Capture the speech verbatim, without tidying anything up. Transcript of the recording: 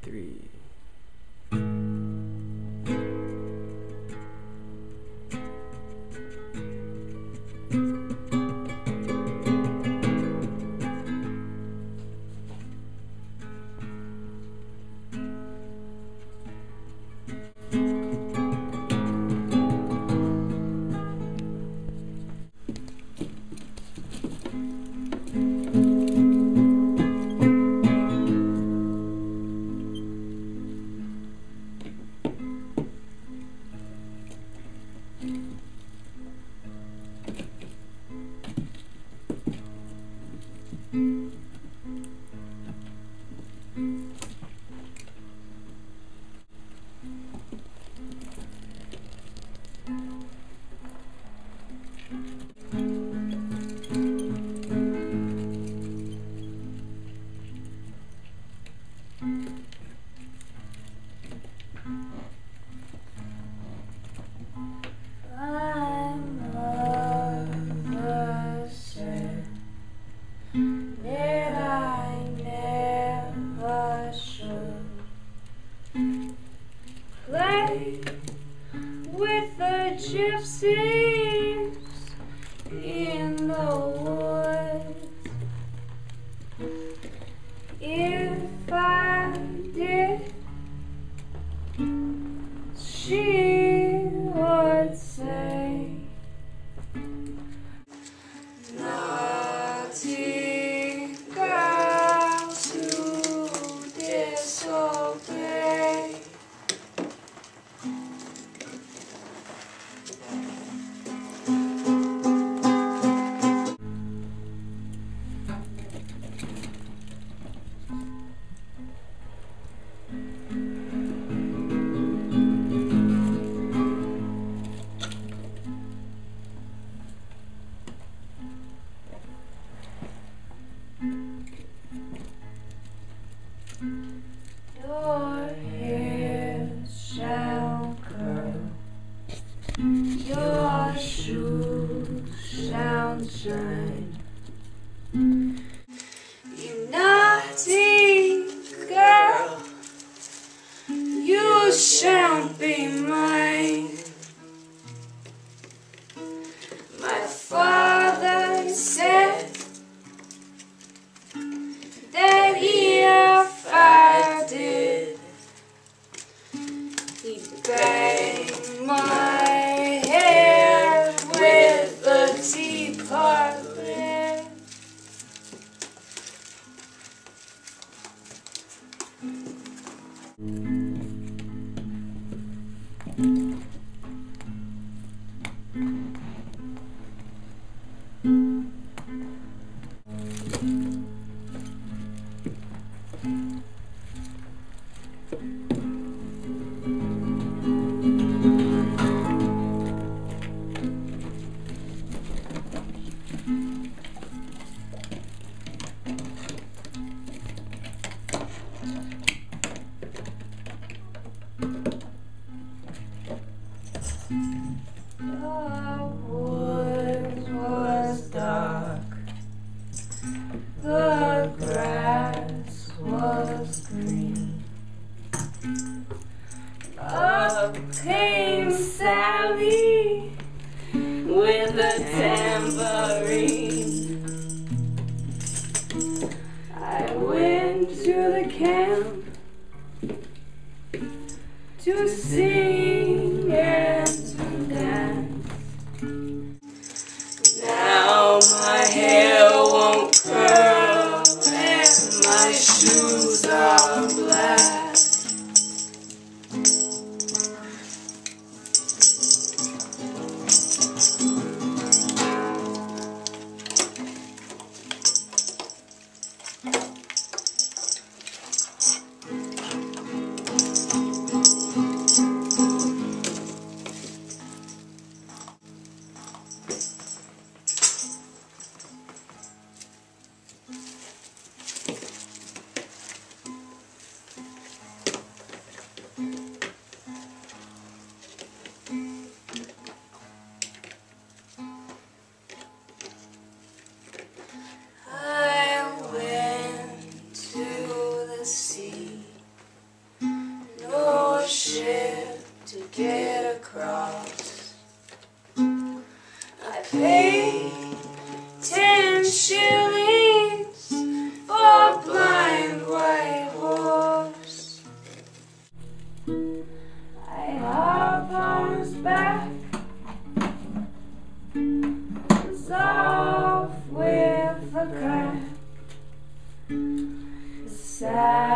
three. With the gypsies in the woods. If I did, she would say, naughty girls who disobey. Your hair shall curl, your shoes shall shine. You naughty girl, you shall be mine. My father said that if I did, he'd bang my hair with the teapot lid. The woods was dark, the grass was green. Up came Sally with a tambourine. I went to the camp to sing and to dance. Now my hair won't curl and my shoes are black. get across. I paid ten shillings for a blind white horse. I hop on his back, it's off with a crack. Sad